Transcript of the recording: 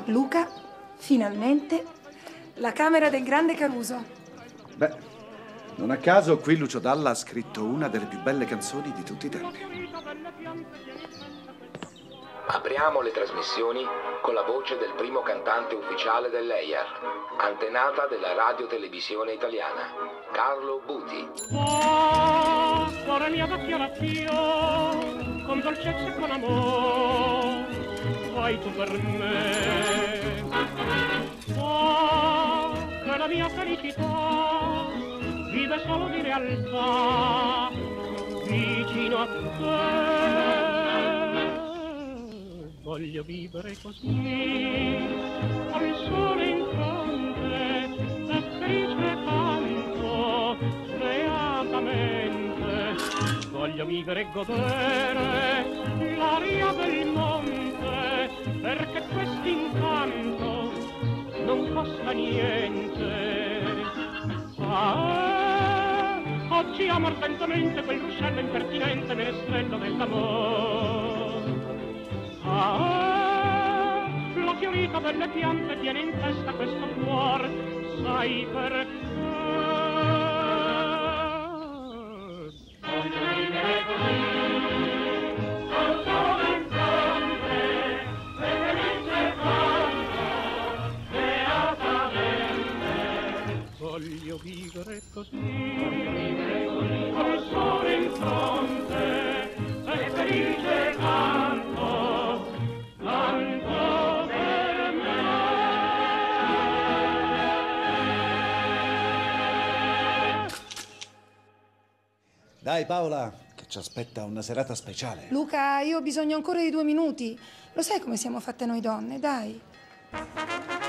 Luca, finalmente, la camera del grande Caruso. Beh, non a caso qui Lucio Dalla ha scritto una delle più belle canzoni di tutti i tempi. Apriamo le trasmissioni con la voce del primo cantante ufficiale dell'EIAR, antenata della radio-televisione italiana, Carlo Buti. Oh, cuore mio d'occhio, con dolcezza e con amore, fai tu per me. Oh, che la mia felicità vive solo di realtà, vicino a te. Voglio vivere così, al sole in fronte, e felice canto, beatamente. Voglio vivere e godere l'aria del monte, perché quest'incanto non costa niente. Oggi amo ardentamente quel ruscello impertinente menestrello dell'amore. La fiorita delle piante tiene in testa questo cuore, sai perché? Voglio vivere così, col sole in fronte, e felice canto, beatamente. Voglio vivere così, col sole in fronte, e felice canto. Dai Paola, che ci aspetta una serata speciale. Luca, io ho bisogno ancora di 2 minuti. Lo sai come siamo fatte noi donne, dai.